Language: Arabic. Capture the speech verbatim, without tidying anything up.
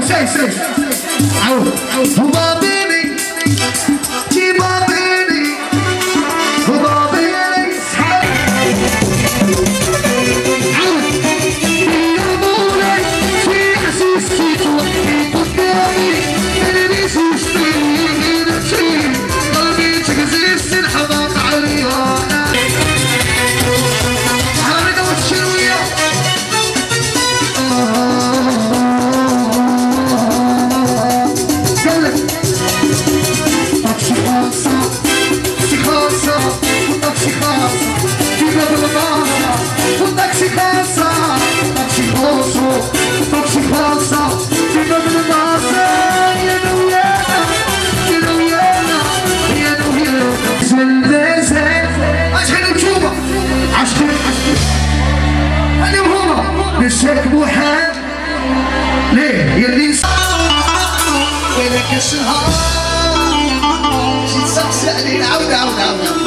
سي سي عود وبابيني جي بابيني وبابيني عود يا مولاي في حسيس توحي قدامي اللي شوشتي نفسي قلبي تكزيس الحضاق عليها حركة والشروية نسيك بوحان ليه يلي وينك الشهر شي تسقسي علي عاود عاود عاود